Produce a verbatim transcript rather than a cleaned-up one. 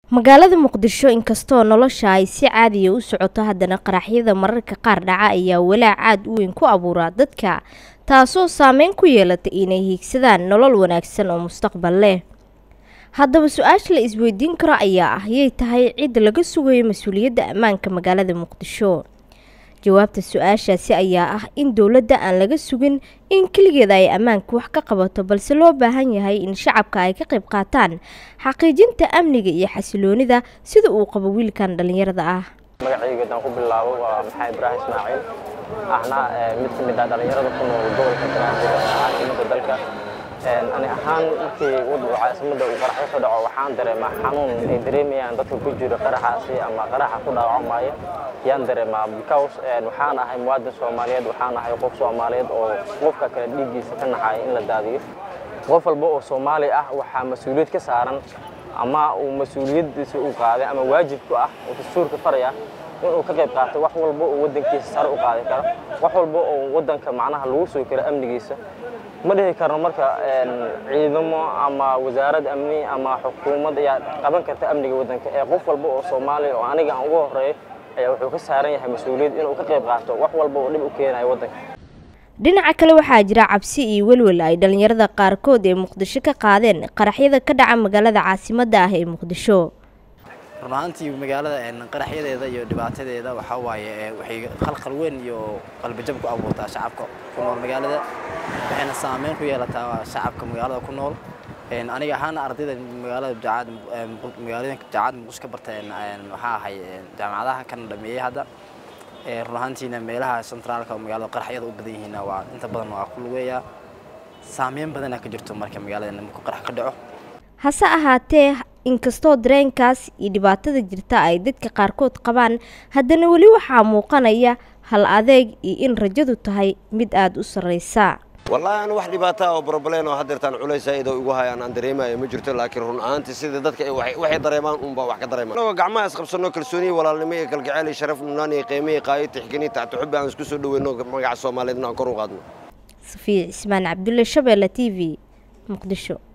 magaalada Muqdisho inkastoo nolosha ay si caadi ah u socoto haddana qaraxyada mararka qaar dhaca ayaa walaac aad u weyn ku abuura dadka taasoo saameyn ku yeelata inay hiigsadaan nolol wanaagsan oo mustaqbal leh. haddaba su'aasha la isweydiin karo ayaa ah yey tahay cid laga sugayo mas'uuliyadda ammaanka magaalada Muqdisho. jawaabta su'aashaasi ayaa ah in dawladda aan laga sugin in kaligeeda ay ammaanka wax ka qabato balse loo baahan yahay in shacabka ay ka qayb qaataan xaqiijinta amniga iyo xasiloonida sida uu qabo wiilkan dhalinyarada ah. magacayga aan ku bilaabo waa Maxay Ibrahim Ismaaciil ahna mid ka mid ah dhalinyarada ku nool gobolka Banaadir caasimada dalka. ani ahaan markii waddo caasimada uu qarax ka dhaco waxaan dareemaa xanuun ay dareemayaan dadka ku jira qaraxaasi ama qaraxa ku dhaawacmaya yaan dareemaa because waxaan ahay muwaadin Soomaaliyeed waxaan ahay qof Soomaaliyeed oo qofka kale dhigiisa ka naxay in la daadiyo. qof walba oo Soomaali ah waxa mas'uuliyad ka saaran ama uu mas'uuliyadiisa u qaaday ama waajib ku ah oo dastuurka faraya inuu ka qayb qaato wax walba oo wadankiisa sare u qaadi karo wax walba oo wadanka macnaha lagu soo karo amnigiisa. ma dhihi karno marka ciidamo ama wasaarad amni ama xukuumad ayaa qaban karta amniga wadanka ee qof walba oo Soomaali oo aniga aan ugu horeeyay ayaa wuxuu ka saaran yahay mas'uuliyad inuu ka qayb qaato wax walba oo dhib u keenayo wadanka. dhinaca kale waxaa jira cabsi iyo walwal ay dhalinyarada qaarkood ee Muqdisho ka qaadeen qaraxyada ka dhaca magaalada caasimadda ah ee Muqdisho. runtii magaalada qaraxyadeeda iyo dhibaatadeeda waxa waaye waxay khalkhal weyn iyo qalbi jab ku abuurtaa shacabka ku nool magaalada waxayna saameyn ku yeelataa shacabka magaalada ku nool. aniga ahaan ardayda magaalada jaacad magaalada jaacad Muqdisho ka bartay waxa ahay jaamacadaha kan dhameeyay hadda runtiina meelaha centraalka magaalada qaraxyada u badan yihiin waa inta badan waa ku lugeeya saameyn badan ka jirto marka magaalada markuu qarax ka dhaco. hase ahaatee inkastoo dareenkaas iyo dhibaatada jirta ay dadka qaarkood qabaan haddana wali waxaa muuqanaya hal adeeg iyo in rajadu tahay mid aad u sareysa. wallahi aan wax dhibaato oo problem oo hadeertan culays ay ido hayaan aan dareemayo ma jirto laakiin run ahaantii sida dadka ay waxay dareemaan un baa wax ka dareemaan oo gacmaha is qabsano kalsooni walaalnimo iyo kalgacayl iyo sharaf nunaan iyo qiimo iyo qaayid tixgelin taatu xubbi aan isku soo dhaweeyno magaca Soomaaliyeedna aan kor u qaadno. Safiya Ismaan Cabdulle Shabeelle T V Muqdisho.